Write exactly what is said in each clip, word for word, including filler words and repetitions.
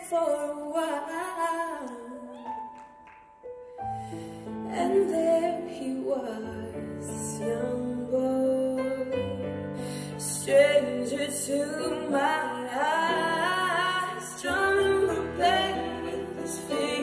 for a while, and there he was, young boy, stranger to my eyes, drumming my back with his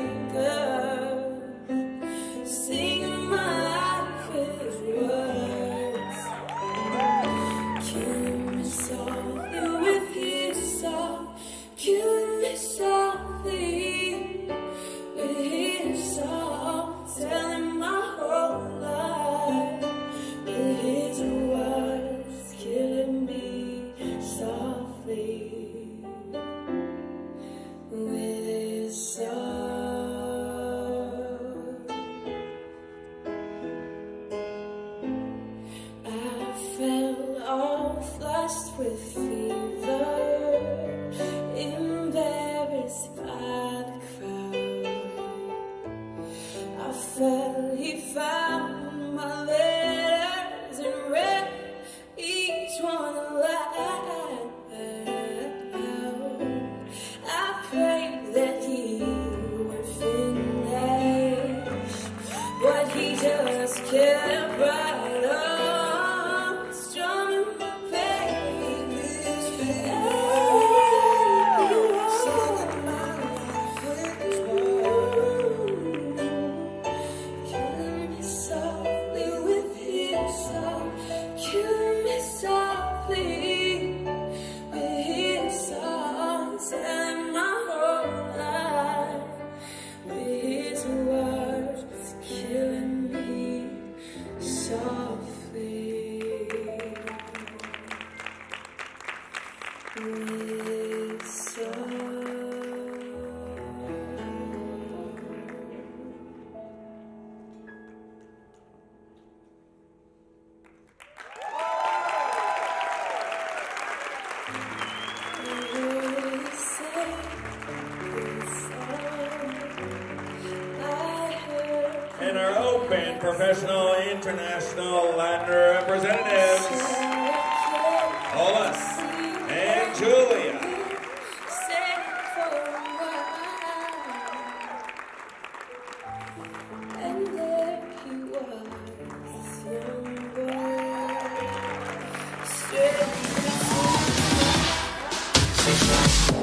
fingers, singing my life with his words, killing me softly with his song, killing me softly with his song, telling my whole life with his words, killing me softly with his song. I felt all flushed with fever, embarrassed by the crowd. I felt he found my letters and read each one aloud. I prayed that he would finish, but he just kept right on, strumming my pages, singing my life with his words, killing me softly with his song, killing me softly with his song, telling my whole life with his words, killing me softly with his song. And our open professional international Latin representatives, Olas and Julia. And there he was, young boy, straight to